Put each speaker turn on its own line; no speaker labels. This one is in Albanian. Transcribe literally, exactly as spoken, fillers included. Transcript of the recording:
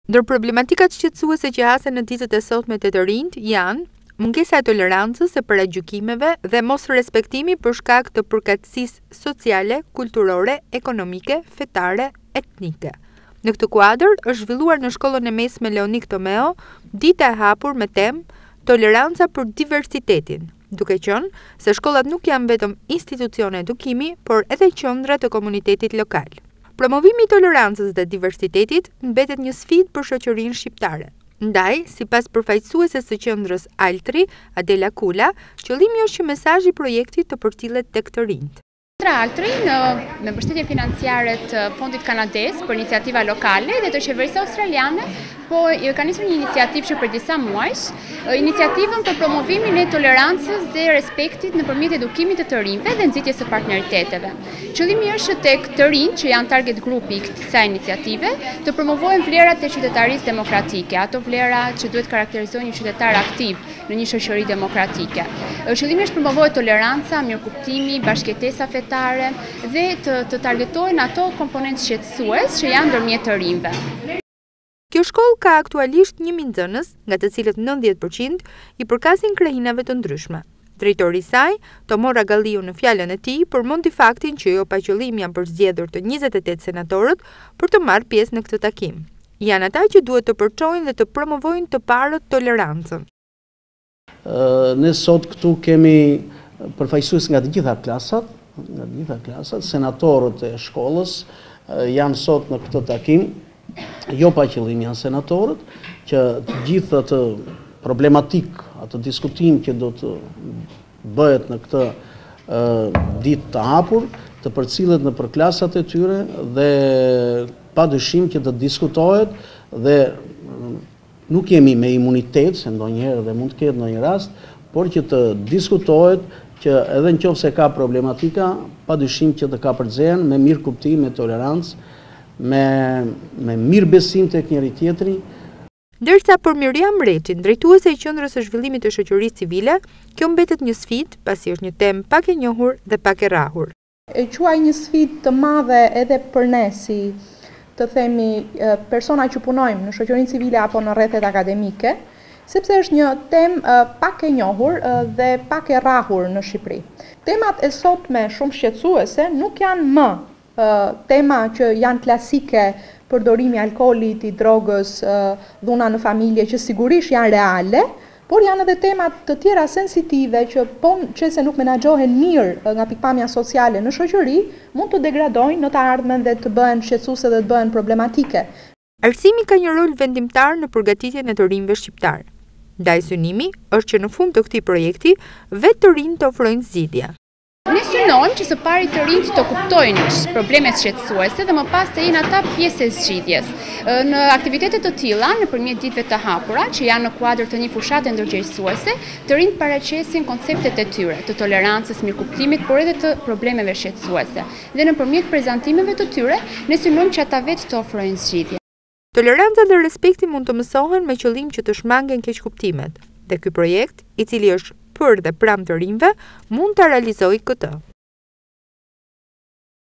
Ndër problematikat shqetësuese që hasen në ditët e sotme të të rinjt janë mungesa e tolerancës e paragjykimeve dhe mos respektimi për shkak të përkatësisë sociale, kulturore, ekonomike, fetare, etnike. Në këtë kuadër është zhvilluar në shkollën e mesme Leonik Tomeo dita e hapur me temë Toleranca për diversitetin, duke qenë se shkollat nuk janë vetëm institucione edukimi, por edhe qendra të komunitetit lokal. Promovimi i tolerancës dhe diversitetit mbetet një sfidë për shoqërinë shqiptare. Ndaj, sipas përfaqësueses së qendrës Altri, Adela Kula, qëllimi është që mesazhi i projektit të përcillet tek të rinjt.
Qendra Altri në me mbështetje financiare të Fondit Kanadez për iniciativa lokale dhe të qeverisë australiane, po ka nisur një iniciativë që për disa muajsh, iniciativën për promovimin e tolerancës dhe respektit nëpërmjet edukimit të të rinjve dhe nxitjes së partneriteteve. Qëllimi është tek të rinjt që janë target grupi i kësaj iniciative, të promovohen vlerat e qytetarisë demokratike, ato vlera që duhet karakterizojnë një qytetar aktiv në një shoqëri demokratike. Qëllimi është promovohet toleranca, mirëkuptimi, bashkëtesa fetare dhe të, të targetohen ato komponentë shqetësues që janë ndërmjet të rinjve.
Kjo shkollë ka aktualisht një mijë nxënës, nga të cilët nëntëdhjetë përqind i përkasin krehinave të ndryshme. Drejtori i saj, Tomora Galliu, në fjalën e tij, përmendi faktin që jo pa qëllim janë përzgjedhur të njëzet e tetë senatorët për të marrë pjesë në këtë takim. Janë ata që duhet të përçojnë dhe të promovojnë të parët tolerancën.
Ne sot këtu kemi përfaqësues nga të gjitha klasat, nga të gjitha klasat, senatorët e shkollës janë sot në këtë takim. Jo pa qëllim janë senatorët, që të gjithë atë problematik, atë diskutim që do të bëhet në këtë ditë të hapur, të përcillet në për klasat e tyre dhe pa dyshim që të diskutohet dhe nuk jemi me imunitet, se ndonjëherë dhe mund të ketë ndonjë rast, por që të diskutohet që edhe nëse ka problematika, pa dyshim që të ka përzihen me mirë kuptim, me tolerancë, me, me mirë besim tek njëri tjetri.
Ndërsa për Miriam Mreçin, drejtuese e Qendrës së Zhvillimit të Shoqërisë Civile, kjo mbetet një sfidë pasi është një temë pak e njohur dhe pak e rrahur.
E quaj një sfidë të madhe edhe për ne si të themi persona që punojmë në shoqërinë civile apo në rrethet akademike, sepse është një temë pak e njohur dhe pak e rrahur në Shqipëri. Temat e sotme shumë shqetësuese nuk janë më tema që janë klasike, përdorimi i alkoolit, i drogës, dhuna në familje që sigurisht janë reale, por janë edhe temat të tjera sensitive që po qëse nuk menaxhohen mirë nga pikpamja sociale në shoqëri, mund të degradojnë në të ardhmen dhe të bëhen shqetësuese dhe të bëhen problematike.
Arsimi ka një rol vendimtar në përgatitjen e të rinjve shqiptar. Ndaj synimi është që në fund të këtij projekti vetë të rinjt të ofrojnë zgjidhje.
Ne synojmë që së pari të rinjt të kuptojnë problemet shqetësuese dhe më pas të jenë ata pjesë e zgjidhjes. Në aktivitete të tilla, nëpërmjet ditëve të hapura, që janë në kuadër të një fushate ndërgjegjësuese, të rinjt paraqesin konceptet e tyre, të tolerancës, mirëkuptimit, por edhe të problemeve shqetësuese. Dhe nëpërmjet prezantimeve të tyre, ne synojmë që ata vetë të ofrojnë zgjidhje.
Toleranca dhe respekti mund të mësohen me qëllim që të shmangen keqkuptimet. Dhe ky projekt, i cili është për dhe pranë të rinjve, mund të realizojë këtë.